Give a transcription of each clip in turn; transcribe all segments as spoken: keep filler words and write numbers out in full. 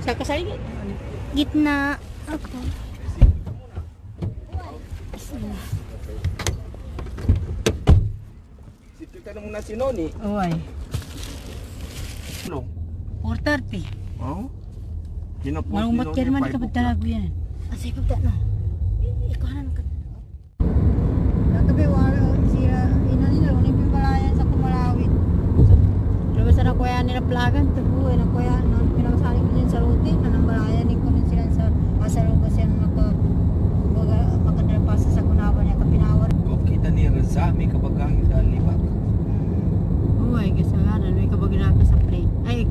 Sa kasali Gitna. Ako. Situ ka na muna si Noni. Uy. Ano? four thirty. Oh? Kinapos Walang ba't kaya naman kapag talago yan? Asay pagka no. Ikaw na ka. Nakabi wala siya ina nila uning pimbalayan sa Kumalawit. So, labas na kuya nila plagan tubo na kuya nang pinakasaling din sa route na nang balayan ni kunin sila sa asalugo siya maka baga makadalpasa sa kunaban niya kapinawar. Okay tani rasa mi kabagang sa libat. Uy, kasalanan may kabaginato sa plane. Ay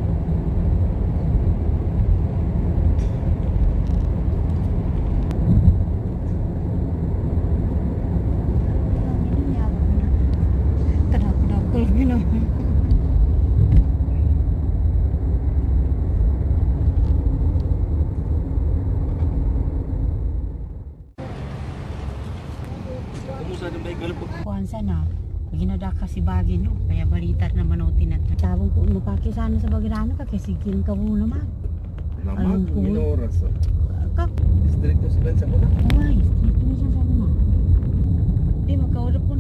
Kumusta din ba galpog? kuan sana. Ginada kasi bagay no, kaya balitar na manotin at tabong ko mapaki sana sa bagirano ka kasi kin ka mo naman. Lamang Ayun, minoras. Kak, Distrito si Ben sa muna. uy, street mo siya sa mo. Di magkaulap ko